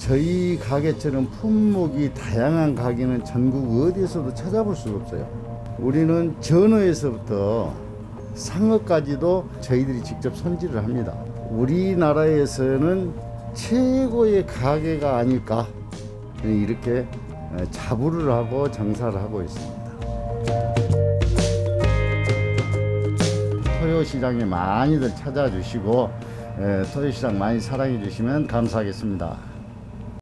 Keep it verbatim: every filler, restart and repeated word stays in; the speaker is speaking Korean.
저희 가게처럼 품목이 다양한 가게는 전국 어디에서도 찾아볼 수가 없어요. 우리는 전어에서부터 상어까지도 저희들이 직접 손질을 합니다. 우리나라에서는 최고의 가게가 아닐까, 이렇게 자부를 하고 장사를 하고 있습니다. 토요시장에 많이들 찾아주시고 토요시장 많이 사랑해 주시면 감사하겠습니다.